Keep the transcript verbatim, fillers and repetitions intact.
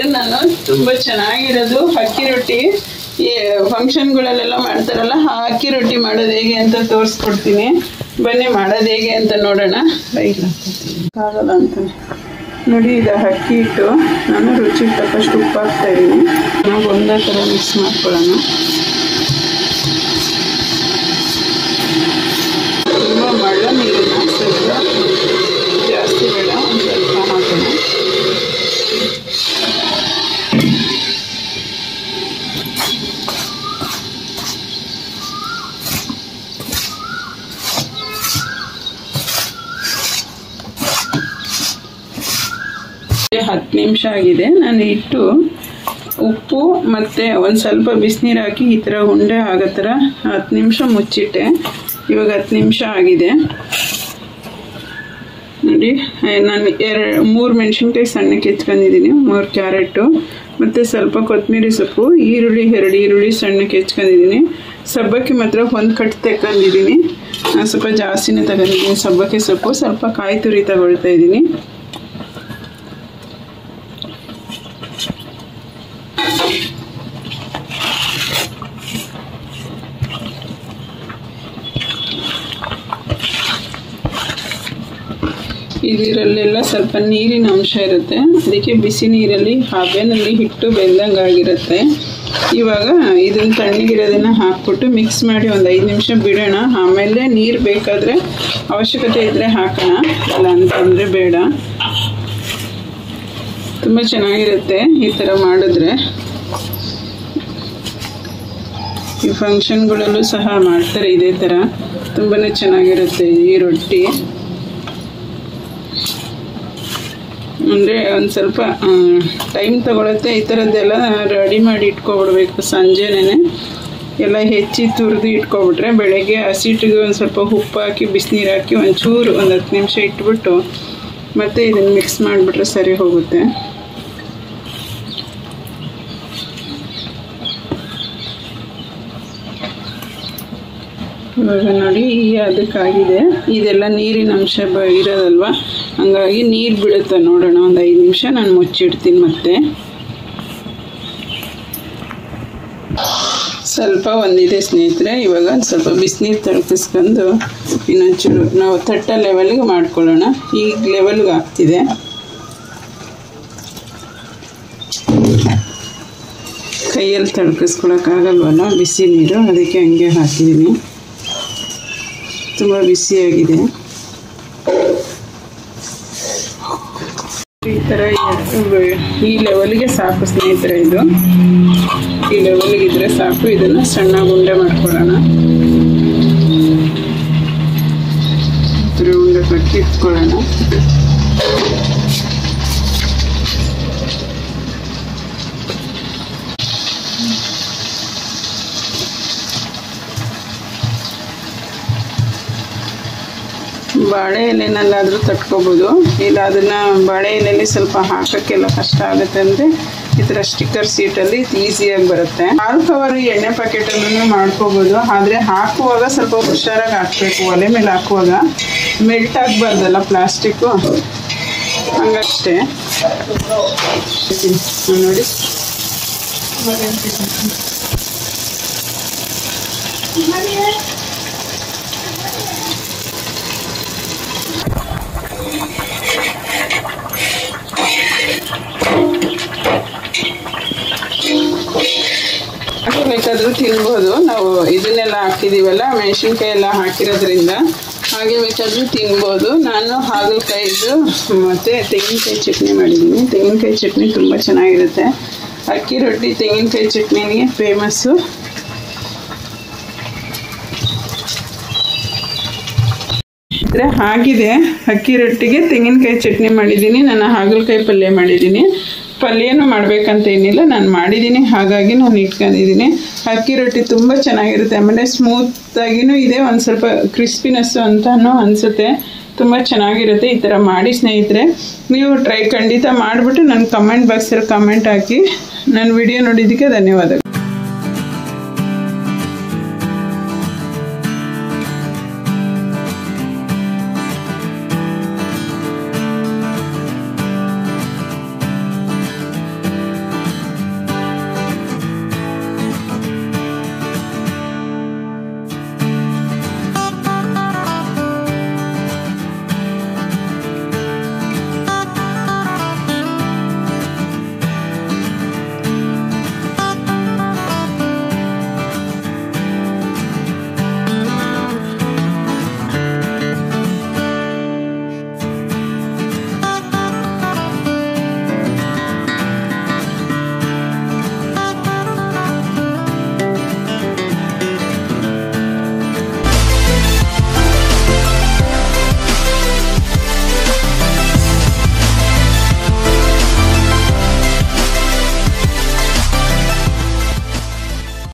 ನಾನು ತುಂಬ ಚೆನ್ನಾಗಿರೋದು ಅಕ್ಕಿ ರೊಟ್ಟಿ ಈ ಫಂಕ್ಷನ್ಗಳಲ್ಲೆಲ್ಲ ಮಾಡ್ತಾರಲ್ಲ ಆ ಅಕ್ಕಿ ರೊಟ್ಟಿ ಮಾಡೋದು ಹೇಗೆ ಅಂತ ತೋರಿಸ್ಕೊಡ್ತೀನಿ. ಬನ್ನಿ ಮಾಡೋದು ಹೇಗೆ ಅಂತ ನೋಡೋಣ. ಇಲ್ಲ ಆಗಲ್ಲ ಅಂತಾನೆ ನೋಡಿ, ಇದು ಅಕ್ಕಿ ಹಿಟ್ಟು ನಾನು ರುಚಿಗೆ ತಕ್ಕಷ್ಟು ಉಪ್ಪು ಹಾಕ್ತಾ ಇದ್ದೀನಿ. ನಾವು ಒಂದೇ ಥರ ಮಿಕ್ಸ್ ಮಾಡ್ಕೊಳ್ಳೋಣ. ತುಂಬ ಮಳ್ಳ ನೀರನ್ನು ಸ್ವಲ್ಪ ಜಾಸ್ತಿ ಬೇಡ, ಒಂದು ಸ್ವಲ್ಪ ಹಾಕೋಣ. ಹತ್ತು ನಿಮಿಷ ಆಗಿದೆ. ನಾನು ಇಟ್ಟು ಉಪ್ಪು ಮತ್ತು ಒಂದು ಸ್ವಲ್ಪ ಬಿಸಿನೀರು ಹಾಕಿ ಈ ಥರ ಉಂಡೆ ಆಗೋ ಥರ ಹತ್ತು ನಿಮಿಷ ಮುಚ್ಚಿಟ್ಟೆ. ಇವಾಗ ಹತ್ತು ನಿಮಿಷ ಆಗಿದೆ ನೋಡಿ. ನಾನು ಎರಡು ಮೂರು ಮೆಣಸಿನ್ಕಾಯಿ ಸಣ್ಣಕ್ಕೆ ಹೆಚ್ಕೊಂಡಿದ್ದೀನಿ, ಮೂರು ಕ್ಯಾರೆಟು ಮತ್ತು ಸ್ವಲ್ಪ ಕೊತ್ತಂಬರಿ ಸೊಪ್ಪು, ಈರುಳ್ಳಿ ಎರಡು ಈರುಳ್ಳಿ ಸಣ್ಣಕ್ಕೆ ಹೆಚ್ಕೊಂಡಿದ್ದೀನಿ. ಸಬ್ಬಕ್ಕಿ ಮಾತ್ರ ಒಂದು ಕಟ್ ತಗೊಂಡಿದ್ದೀನಿ, ಸ್ವಲ್ಪ ಜಾಸ್ತಿನೇ ತಗೊಂಡಿದ್ದೀನಿ ಸಬ್ಬಕ್ಕಿ ಸೊಪ್ಪು. ಸ್ವಲ್ಪ ಕಾಯಿ ತುರಿ ತಗೊಳ್ತಾ ಇದ್ದೀನಿ. ಇದರಲ್ಲೆಲ್ಲ ಸ್ವಲ್ಪ ನೀರಿನ ಅಂಶ ಇರುತ್ತೆ, ಅದಕ್ಕೆ ಬಿಸಿ ನೀರಲ್ಲಿ ಹಬೆನಲ್ಲಿ ಹಿಟ್ಟು ಬೆಂದಂಗೆ ಆಗಿರುತ್ತೆ. ಇವಾಗ ಇದನ್ನು ತಣ್ಣಗಿರೋದನ್ನು ಹಾಕ್ಬಿಟ್ಟು ಮಿಕ್ಸ್ ಮಾಡಿ ಒಂದು ಐದು ನಿಮಿಷ ಬಿಡೋಣ. ಆಮೇಲೆ ನೀರು ಬೇಕಾದರೆ ಅವಶ್ಯಕತೆ ಇದ್ದರೆ ಹಾಕೋಣ, ಇಲ್ಲ ಅಂತಂದರೆ ಬೇಡ. ತುಂಬ ಚೆನ್ನಾಗಿರುತ್ತೆ ಈ ಥರ ಮಾಡಿದ್ರೆ. ಈ ಫಂಕ್ಷನ್ಗಳಲ್ಲೂ ಸಹ ಮಾಡ್ತಾರೆ ಇದೇ ಥರ, ತುಂಬಾ ಚೆನ್ನಾಗಿರುತ್ತೆ ಈ ರೊಟ್ಟಿ. ಅಂದರೆ ಒಂದು ಸ್ವಲ್ಪ ಟೈಮ್ ತಗೊಳುತ್ತೆ. ಈ ಥರದ್ದೆಲ್ಲ ರೆಡಿ ಮಾಡಿ ಇಟ್ಕೊಬಿಡ್ಬೇಕು ಸಂಜೆನೇ. ಎಲ್ಲ ಹೆಚ್ಚಿ ತುರಿದು ಇಟ್ಕೊಬಿಟ್ರೆ ಬೆಳಗ್ಗೆ ಹಸಿಟ್ಟಿಗೆ ಒಂದು ಸ್ವಲ್ಪ ಉಪ್ಪು ಹಾಕಿ ಬಿಸಿನೀರು ಹಾಕಿ ಒಂಚೂರು ಒಂದು ಹತ್ತು ನಿಮಿಷ ಇಟ್ಬಿಟ್ಟು ಮತ್ತೆ ಇದನ್ನು ಮಿಕ್ಸ್ ಮಾಡಿಬಿಟ್ರೆ ಸರಿ ಹೋಗುತ್ತೆ. ಇವಾಗ ನೋಡಿ ಈ ಅದಕ್ಕಾಗಿದೆ, ಇದೆಲ್ಲ ನೀರಿನ ಅಂಶ ಬ ಇರೋದಲ್ವ, ಹಂಗಾಗಿ ನೀರು ಬಿಡುತ್ತೆ. ನೋಡೋಣ ಒಂದು ಐದು ನಿಮಿಷ ನಾನು ಮುಚ್ಚಿಡ್ತೀನಿ. ಮತ್ತೆ ಸ್ವಲ್ಪ ಒಂದಿದೆ ಸ್ನೇಹಿತರೆ. ಇವಾಗ ಒಂದು ಸ್ವಲ್ಪ ಬಿಸಿನೀರು ತಳಪಿಸ್ಕೊಂಡು ಇನ್ನೊಂಚೂರು ನಾವು ತಟ್ಟ ಲೆವೆಲ್ಗೆ ಮಾಡ್ಕೊಳ್ಳೋಣ. ಈಗ ಲೆವೆಲ್ಗೆ ಆಗ್ತಿದೆ. ಕೈಯಲ್ಲಿ ತಳಪಿಸ್ಕೊಳಕ್ಕಾಗಲ್ವಲ್ಲ ಬಿಸಿ ನೀರು, ಅದಕ್ಕೆ ಹಂಗೆ ಹಾಕಿದ್ದೀನಿ. ತುಂಬ ಬಿಸಿಯಾಗಿದೆ. ಈ ಥರ ಈ ಲೆವೆಲ್ಗೆ ಸಾಕು ಸ್ನೇಹಿತರೆ. ಇದು ಈ ಲೆವೆಲ್ಗೆ ಇದ್ರೆ ಸಾಕು. ಇದನ್ನು ಸಣ್ಣ ಉಂಡೆ ಮಾಡ್ಕೊಳ್ಳೋಣ. ಉಂಡೆ ಕಟ್ಟಿ ಇಟ್ಕೊಳ್ಳೋಣ. ಬಾಳೆ ಎಲೆನಲ್ಲಾದರೂ ತಟ್ಕೋಬೋದು, ಇಲ್ಲ ಅದನ್ನು ಬಾಳೆ ಎಲೆಯಲ್ಲಿ ಸ್ವಲ್ಪ ಹಾಕೋಕ್ಕೆಲ್ಲ ಕಷ್ಟ ಆಗುತ್ತೆ ಅಂದರೆ ಈ ಥರ ಸ್ಟಿಕ್ಕರ್ ಸೀಟಲ್ಲಿ ಈಸಿಯಾಗಿ ಬರುತ್ತೆ. ಹಾಲು ಕವರು ಎಣ್ಣೆ ಪ್ಯಾಕೆಟಲ್ಲೂ ಮಾಡ್ಕೋಬೋದು, ಆದರೆ ಹಾಕುವಾಗ ಸ್ವಲ್ಪ ಹುಷಾರಾಗಿ ಹಾಕಬೇಕು. ಒಲೆ ಮೇಲೆ ಹಾಕುವಾಗ ಮೆಲ್ಟ್ ಆಗಬಾರ್ದಲ್ಲ ಪ್ಲಾಸ್ಟಿಕ್ಕು, ಹಂಗಷ್ಟೇ ನೋಡಿ. ಬೇಕಾದರೂ ತಿನ್ಬೋದು. ನಾವು ಇದನ್ನೆಲ್ಲ ಹಾಕಿದ್ದೀವಲ್ಲ, ಮೆಣಸಿನ್ಕಾಯಿ ಎಲ್ಲ ಹಾಕಿರೋದ್ರಿಂದ ಹಾಗೆ ಬೇಕಾದರೂ ತಿನ್ಬೋದು. ನಾನು ಹಾಗಲಕಾಯಿದು ಮತ್ತು ತೆಂಗಿನಕಾಯಿ ಚಟ್ನಿ ಮಾಡಿದ್ದೀನಿ. ತೆಂಗಿನಕಾಯಿ ಚಟ್ನಿ ತುಂಬ ಚೆನ್ನಾಗಿರುತ್ತೆ. ಅಕ್ಕಿ ರೊಟ್ಟಿ ತೆಂಗಿನಕಾಯಿ ಚಟ್ನಿಗೆ ಫೇಮಸ್ಸು. ಆಗಿದೆ ಅಕ್ಕಿ ರೊಟ್ಟಿಗೆ ತೆಂಗಿನಕಾಯಿ ಚಟ್ನಿ ಮಾಡಿದ್ದೀನಿ. ನಾನು ಹಾಗಲಕಾಯಿ ಪಲ್ಯ ಮಾಡಿದ್ದೀನಿ. ಪಲ್ಯನೂ ಮಾಡಬೇಕಂತ ಏನಿಲ್ಲ, ನಾನು ಮಾಡಿದ್ದೀನಿ, ಹಾಗಾಗಿ ನಾನು ಇಟ್ಕೊಂಡಿದ್ದೀನಿ. ಅಕ್ಕಿ ರೊಟ್ಟಿ ತುಂಬ ಚೆನ್ನಾಗಿರುತ್ತೆ. ಆಮೇಲೆ ಸ್ಮೂತಾಗಿಯೂ ಇದೆ, ಒಂದು ಸ್ವಲ್ಪ ಕ್ರಿಸ್ಪಿನೆಸ್ಸು ಅಂತಲೂ ಅನಿಸುತ್ತೆ. ತುಂಬ ಚೆನ್ನಾಗಿರುತ್ತೆ. ಈ ಥರ ಮಾಡಿ ಸ್ನೇಹಿತರೆ, ನೀವು ಟ್ರೈ ಖಂಡಿತ ಮಾಡಿಬಿಟ್ಟು ನನ್ನ ಕಮೆಂಟ್ ಬಾಕ್ಸಲ್ಲಿ ಕಮೆಂಟ್ ಹಾಕಿ. ನನ್ನ ವಿಡಿಯೋ ನೋಡಿದ್ದಕ್ಕೆ ಧನ್ಯವಾದಗಳು.